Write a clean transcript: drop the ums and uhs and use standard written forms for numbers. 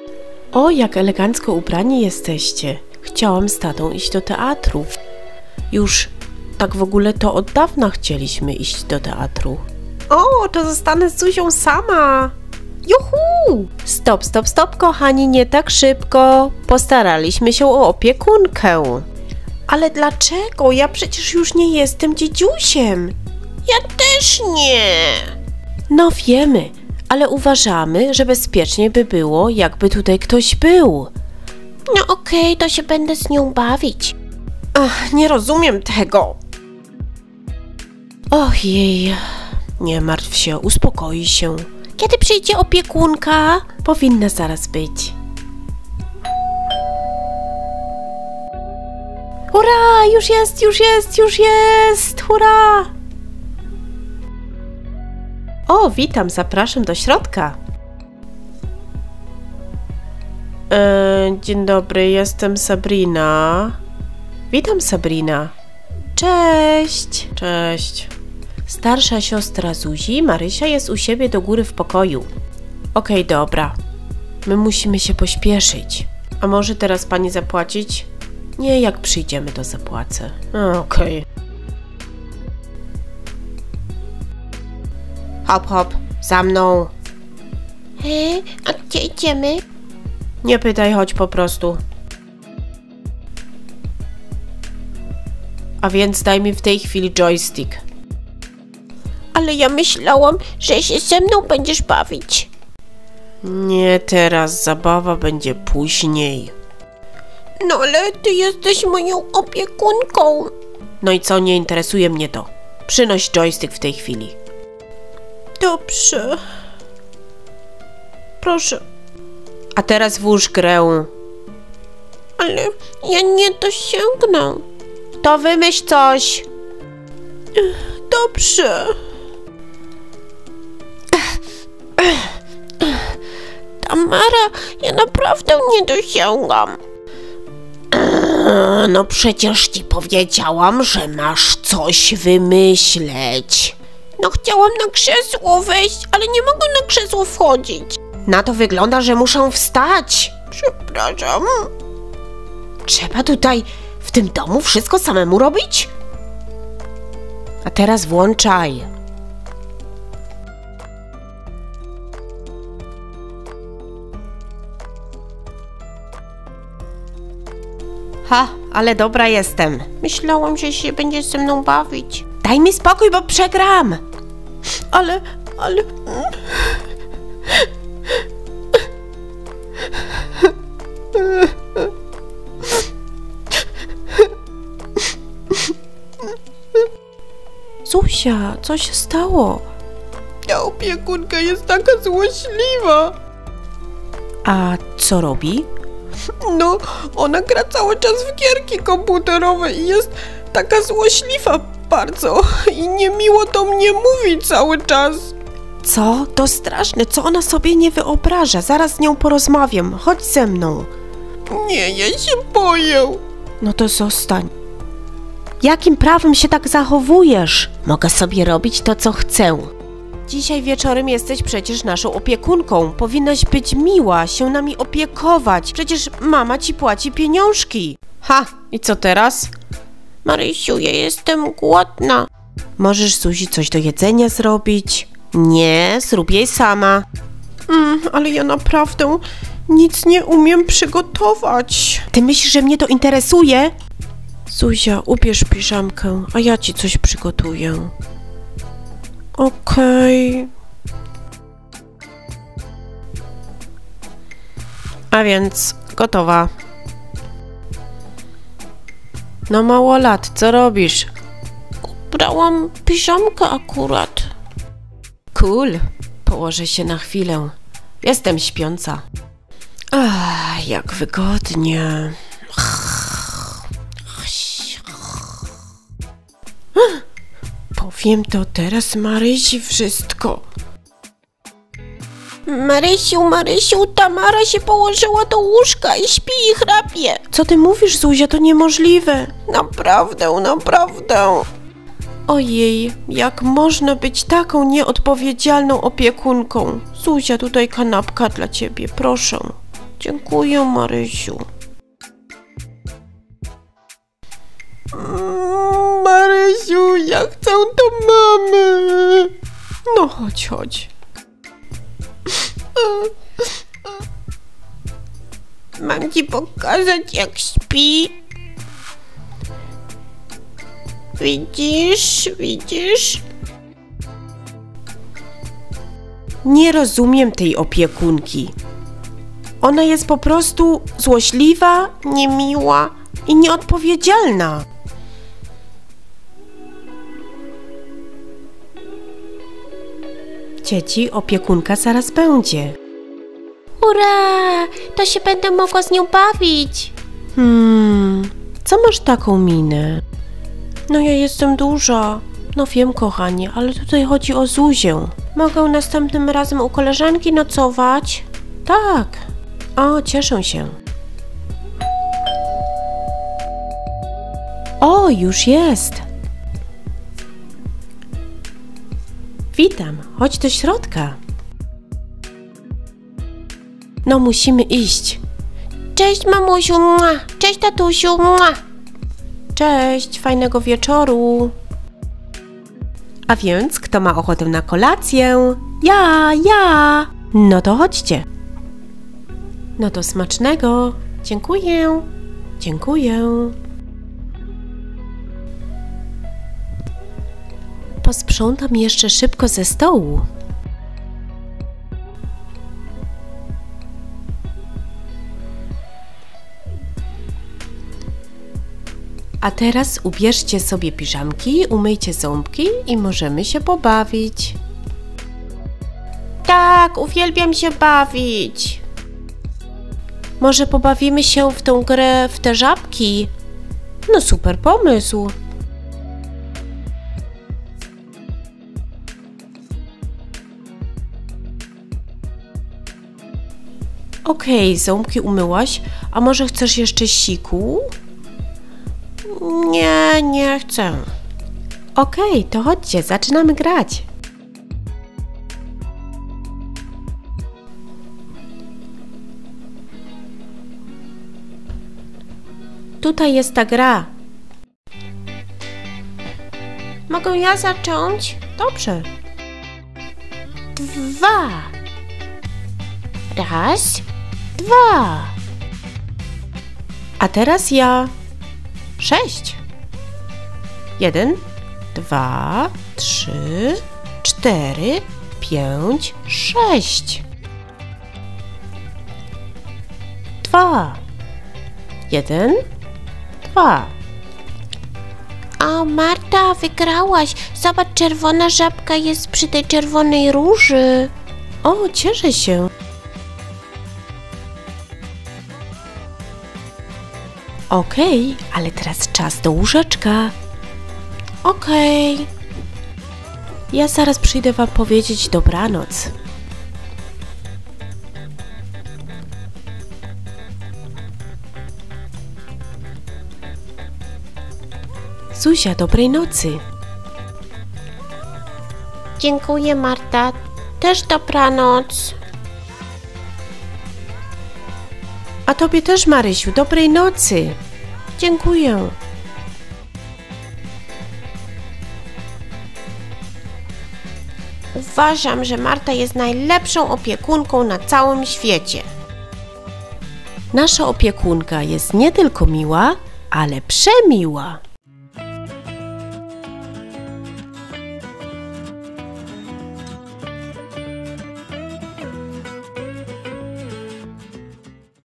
O, jak elegancko ubrani jesteście. Chciałam z tatą iść do teatru. Już tak w ogóle to od dawna chcieliśmy iść do teatru. O, to zostanę z Zuzią sama. Juhu! Stop, stop, stop, kochani, nie tak szybko. Postaraliśmy się o opiekunkę. Ale dlaczego? Ja przecież już nie jestem dziedziusiem. Ja też nie. No wiemy, ale uważamy, że bezpiecznie by było, jakby tutaj ktoś był. No okej, to się będę z nią bawić. Ach, nie rozumiem tego. Ojej, nie martw się, uspokoi się. Kiedy przyjdzie opiekunka? Powinna zaraz być. Hurra! Już jest, już jest, już jest! Hurra! O, witam, zapraszam do środka. Dzień dobry, jestem Sabrina. Witam, Sabrina. Cześć. Cześć. Starsza siostra Zuzi, Marysia, jest u siebie do góry w pokoju. Okej, dobra. My musimy się pośpieszyć. A może teraz pani zapłacić? Nie, jak przyjdziemy, to zapłacę. Okej. Hop, hop, za mną. A gdzie idziemy? Nie pytaj, chodź po prostu. A więc daj mi w tej chwili joystick. Ale ja myślałam, że się ze mną będziesz bawić. Nie teraz, zabawa będzie później. No ale ty jesteś moją opiekunką. No i co, nie interesuje mnie to. Przynoś joystick w tej chwili. Dobrze. Proszę. A teraz włóż grę. Ale ja nie dosięgnę. To wymyśl coś. Dobrze. Tamara, ja naprawdę nie dosięgam. No przecież ci powiedziałam, że masz coś wymyśleć. No chciałam na krzesło wejść, ale nie mogę na krzesło wchodzić. Na to wygląda, że muszę wstać. Przepraszam. Trzeba tutaj w tym domu wszystko samemu robić? A teraz włączaj. Ha, ale dobra jestem. Myślałam, że się będziesz ze mną bawić. Daj mi spokój, bo przegram. Ale... Zuzia, co się stało? Ta opiekunka jest taka złośliwa. A co robi? No, ona gra cały czas w gierki komputerowe i jest taka złośliwa bardzo. I niemiło do mnie mówi cały czas. Co? To straszne, co ona sobie nie wyobraża. Zaraz z nią porozmawiam. Chodź ze mną. Nie, ja się boję. No to zostań. Jakim prawem się tak zachowujesz? Mogę sobie robić to, co chcę. Dzisiaj wieczorem jesteś przecież naszą opiekunką. Powinnaś być miła, się nami opiekować. Przecież mama ci płaci pieniążki. Ha, i co teraz? Marysiu, ja jestem głodna. Możesz Zuzi coś do jedzenia zrobić? Nie, zrób jej sama. Ale ja naprawdę nic nie umiem przygotować. Ty myślisz, że mnie to interesuje? Zuzia, ubierz piżamkę, a ja ci coś przygotuję. Okej. A więc gotowa. No mało lat, co robisz? Ubrałam piżamkę akurat. Cool. Położę się na chwilę. Jestem śpiąca. Ach, jak wygodnie. Powiem to teraz Marysi wszystko. Marysiu, Tamara się położyła do łóżka i śpi i chrapie. Co ty mówisz, Zuzia? To niemożliwe. Naprawdę. Ojej, jak można być taką nieodpowiedzialną opiekunką? Zuzia, tutaj kanapka dla ciebie, proszę. Dziękuję, Marysiu. Marysiu, ja chcę do mamy. No chodź, chodź. Mam ci pokazać, jak śpi. Widzisz, widzisz? Nie rozumiem tej opiekunki. Ona jest po prostu złośliwa, niemiła i nieodpowiedzialna. Dzieci, opiekunka zaraz będzie. Ura! To się będę mogła z nią bawić. Co masz taką minę? No ja jestem duża. No wiem, kochanie, ale tutaj chodzi o Zuzię. Mogę następnym razem u koleżanki nocować? Tak. O, cieszę się. O, już jest. Witam, chodź do środka. No, musimy iść. Cześć, mamusiu. Cześć, tatusiu. Cześć, fajnego wieczoru. A więc, kto ma ochotę na kolację? Ja. No to chodźcie. No to smacznego. Dziękuję. Dziękuję. Posprzątam jeszcze szybko ze stołu. A teraz ubierzcie sobie piżamki, umyjcie ząbki i możemy się pobawić. Tak, uwielbiam się bawić. Może pobawimy się w tą grę w te żabki? No super pomysł. Okej, ząbki umyłaś, a może chcesz jeszcze siku? Nie chcę. Okej, to chodźcie, zaczynamy grać. Tutaj jest ta gra. Mogę ja zacząć? Dobrze. 2. Raz, 2. A teraz ja. 6. 1, 2, 3, 4, 5, 6. 2. 1, 2. O, Marta, wygrałaś. Zobacz, czerwona żabka jest przy tej czerwonej róży. O, cieszę się. Okej, ale teraz czas do łóżeczka. Okej. Ja zaraz przyjdę wam powiedzieć dobranoc. Zuzia, dobrej nocy. Dziękuję, Marta. Też dobranoc. A tobie też, Marysiu, dobrej nocy. Dziękuję. Uważam, że Marta jest najlepszą opiekunką na całym świecie. Nasza opiekunka jest nie tylko miła, ale przemiła.